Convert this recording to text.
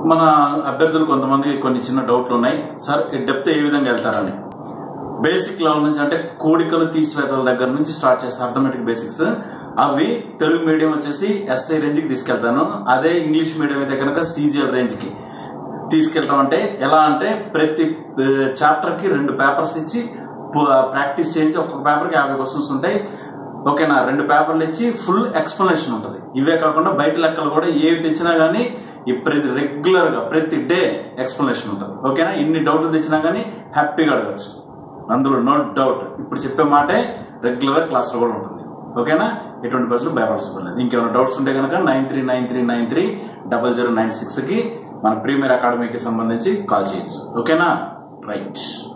మన అభ్యర్థులు కొంతమంది కొన్ని చిన్న డౌట్లు ఉన్నాయి. సార్ డెప్త్ ఏ విధంగా వెళ్తారని. బేసిక్ లెవెల్ నుంచి అంటే కూడికలు తీసివేతల దగ్గర నుంచి స్టార్ట్ చేస్తాను. అర్థమెటిక్ బేసిక్స్ అవి తెలుగు మీడియం వచ్చేసి ఎస్ఐ రేంజ్ కి తీసుకెళ్తాను. అదే ఇంగ్లీష్ మీడియం అయితే కనుక సిజిఎల్ రేంజ్ కి తీసుకెళ్తాం. అంటే ఎలా అంటే ప్రతి చాప్టర్ కి 2 పేపర్స్ ఇచ్చి ప్రాక్టీస్ చేయించి ఒక్కొక్క పేపర్ కి 50 క్వశ్చన్స్ ఉంటాయి. ఓకేనా, 2 పేపర్లు ఇచ్చి ఫుల్ ఎక్స్ప్లెనేషన్ ఉంటుంది. ఇవే కాకుండా బయట లెక్కలు కూడా ఏవి తెచ్చినా గానీ ప్రతి రెగ్యులర్ గా ప్రతి డే ఎక్స్ప్లెనేషన్ ఉంటుంది. ఓకేనా, ఇన్ని డౌట్లు తెచ్చినా గానీ హ్యాపీగా అడగచ్చు, అందులో నో డౌట్. ఇప్పుడు చెప్పే మాటే రెగ్యులర్ గా క్లాస్ లో కూడా ఉంటుంది. ఓకేనా, ఎటువంటి బస్సులు భయపడాల్సి. ఇంకేమైనా డౌట్స్ ఉంటే కనుక 9393930096 కి మన ప్రీమియర్ అకాడమీకి సంబంధించి కాల్ చేయొచ్చు. ఓకేనా, రైట్.